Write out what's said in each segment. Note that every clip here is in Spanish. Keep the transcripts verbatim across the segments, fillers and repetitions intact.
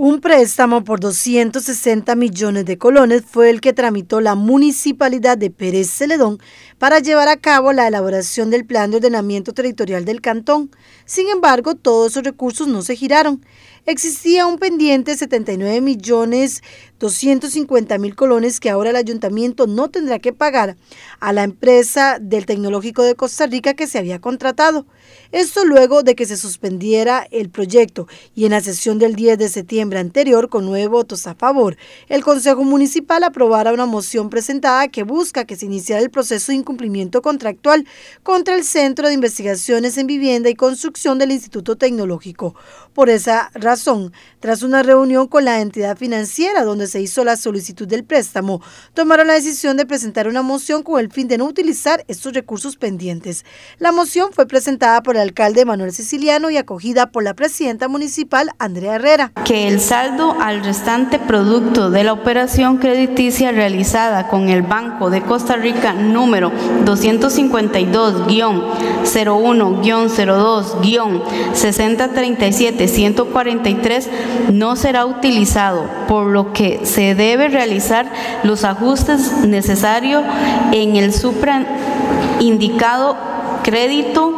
Un préstamo por doscientos sesenta millones de colones fue el que tramitó la municipalidad de Pérez Celedón para llevar a cabo la elaboración del plan de ordenamiento territorial del cantón. Sin embargo, todos esos recursos no se giraron. Existía un pendiente de setenta y nueve millones doscientos cincuenta mil colones que ahora el ayuntamiento no tendrá que pagar a la empresa del Tecnológico de Costa Rica que se había contratado. Esto luego de que se suspendiera el proyecto y en la sesión del diez de septiembre anterior, con nueve votos a favor, el Consejo Municipal aprobara una moción presentada que busca que se iniciara el proceso de incumplimiento contractual contra el Centro de Investigaciones en Vivienda y Construcción del Instituto Tecnológico. Por esa razón, tras una reunión con la entidad financiera donde se hizo la solicitud del préstamo, tomaron la decisión de presentar una moción con el fin de no utilizar estos recursos pendientes. La moción fue presentada por el alcalde Manuel Siciliano y acogida por la presidenta municipal Andrea Herrera. Que el saldo al restante producto de la operación crediticia realizada con el Banco de Costa Rica número doscientos cincuenta y dos guión cero uno guión cero dos guión sesenta treinta y siete ciento cuarenta y tres no será utilizado, por lo que se debe realizar los ajustes necesarios en el supraindicado crédito.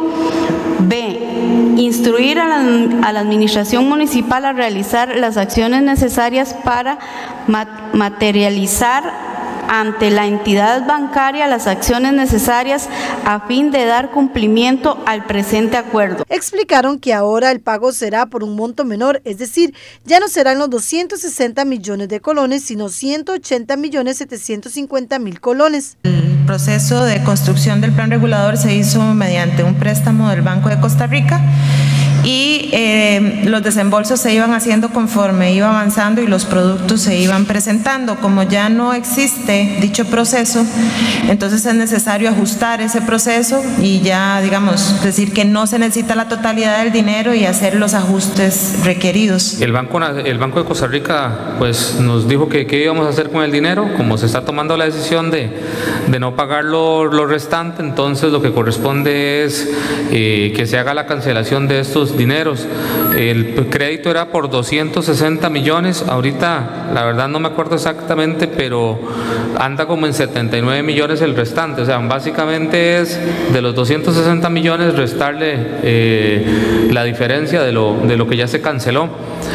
B. Instruir a la, a la administración municipal a realizar las acciones necesarias para mat- materializar ante la entidad bancaria las acciones necesarias a fin de dar cumplimiento al presente acuerdo. Explicaron que ahora el pago será por un monto menor, es decir, ya no serán los doscientos sesenta millones de colones, sino ciento ochenta millones setecientos cincuenta mil colones. El proceso de construcción del plan regulador se hizo mediante un préstamo del Banco de Costa Rica y eh, los desembolsos se iban haciendo conforme iba avanzando y los productos se iban presentando. Como ya no existe dicho proceso, entonces es necesario ajustar ese proceso y ya, digamos, decir que no se necesita la totalidad del dinero y hacer los ajustes requeridos. El Banco, el Banco de Costa Rica pues, nos dijo que qué íbamos a hacer con el dinero. Como se está tomando la decisión de, de no pagar lo, lo restante, entonces lo que corresponde es eh, que se haga la cancelación de estos dineros. El crédito era por doscientos sesenta millones, ahorita la verdad no me acuerdo exactamente, pero anda como en setenta y nueve millones el restante. O sea, básicamente es de los doscientos sesenta millones restarle eh, la diferencia de lo, de lo que ya se canceló.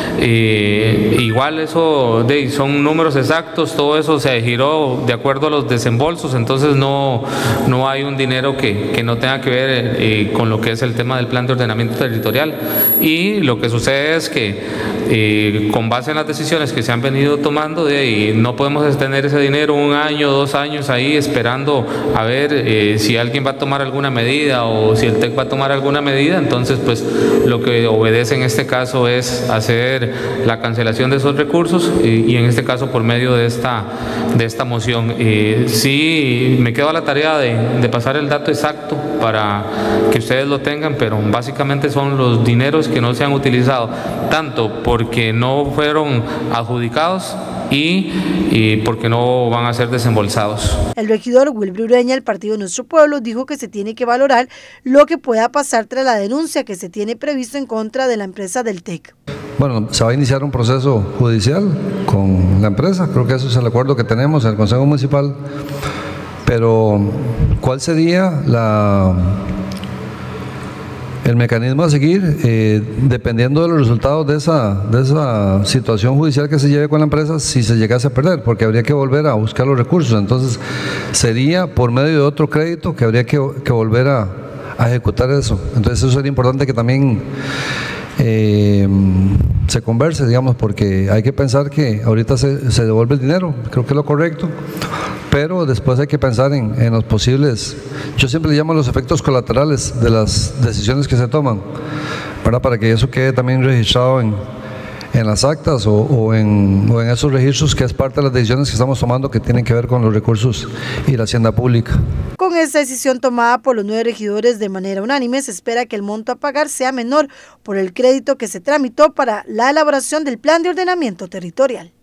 Eh, igual eso de, son números exactos, todo eso se giró de acuerdo a los desembolsos, entonces no, no hay un dinero que, que no tenga que ver eh, con lo que es el tema del plan de ordenamiento territorial. Y lo que sucede es que eh, con base en las decisiones que se han venido tomando, de, no podemos tener ese dinero un año, dos años ahí esperando a ver eh, si alguien va a tomar alguna medida o si el T E C va a tomar alguna medida. Entonces pues lo que obedece en este caso es hacer la cancelación de esos recursos y, y en este caso por medio de esta, de esta moción. Eh, sí, me quedo a la tarea de, de pasar el dato exacto para que ustedes lo tengan, pero básicamente son los dineros que no se han utilizado, tanto porque no fueron adjudicados y, y porque no van a ser desembolsados. El regidor Wilber Ureña del partido Nuestro Pueblo dijo que se tiene que valorar lo que pueda pasar tras la denuncia que se tiene previsto en contra de la empresa del T E C. Bueno, se va a iniciar un proceso judicial con la empresa, creo que eso es el acuerdo que tenemos en el Consejo Municipal, pero ¿cuál sería la, el mecanismo a seguir? Eh, dependiendo de los resultados de esa, de esa situación judicial que se lleve con la empresa, si se llegase a perder, porque habría que volver a buscar los recursos, entonces sería por medio de otro crédito que habría que, que volver a, a ejecutar eso. Entonces eso sería importante que también Eh, se converse, digamos, porque hay que pensar que ahorita se, se devuelve el dinero, creo que es lo correcto, pero después hay que pensar en, en los posibles, yo siempre le llamo los efectos colaterales de las decisiones que se toman, ¿verdad? Para que eso quede también registrado en, en las actas o, o, en, o en esos registros, que es parte de las decisiones que estamos tomando que tienen que ver con los recursos y la hacienda pública. Con esta decisión tomada por los nueve regidores de manera unánime, se espera que el monto a pagar sea menor por el crédito que se tramitó para la elaboración del plan de ordenamiento territorial.